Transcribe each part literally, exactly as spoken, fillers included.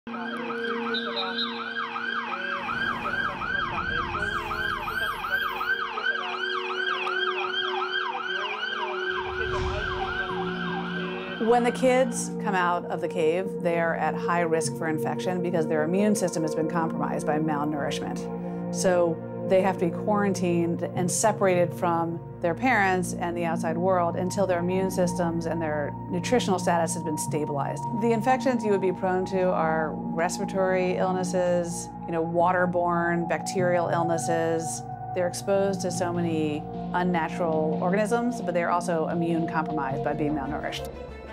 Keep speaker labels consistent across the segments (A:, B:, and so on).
A: When the kids come out of the cave, they are at high risk for infection because their immune system has been compromised by malnourishment. So they have to be quarantined and separated from their parents and the outside world until their immune systems and their nutritional status has been stabilized. The infections you would be prone to are respiratory illnesses, you know, waterborne bacterial illnesses. They're exposed to so many unnatural organisms, but they're also immune compromised by being malnourished.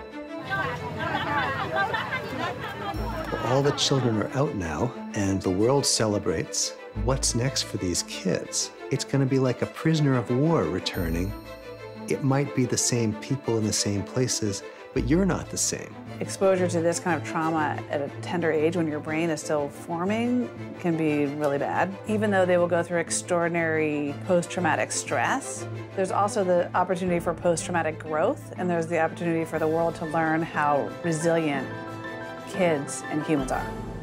B: All the children are out now, and the world celebrates. What's next for these kids? It's going to be like a prisoner of war returning. It might be the same people in the same places, but you're not the same.
A: Exposure to this kind of trauma at a tender age when your brain is still forming can be really bad. Even though they will go through extraordinary post-traumatic stress, there's also the opportunity for post-traumatic growth, and there's the opportunity for the world to learn how resilient kids and humans are.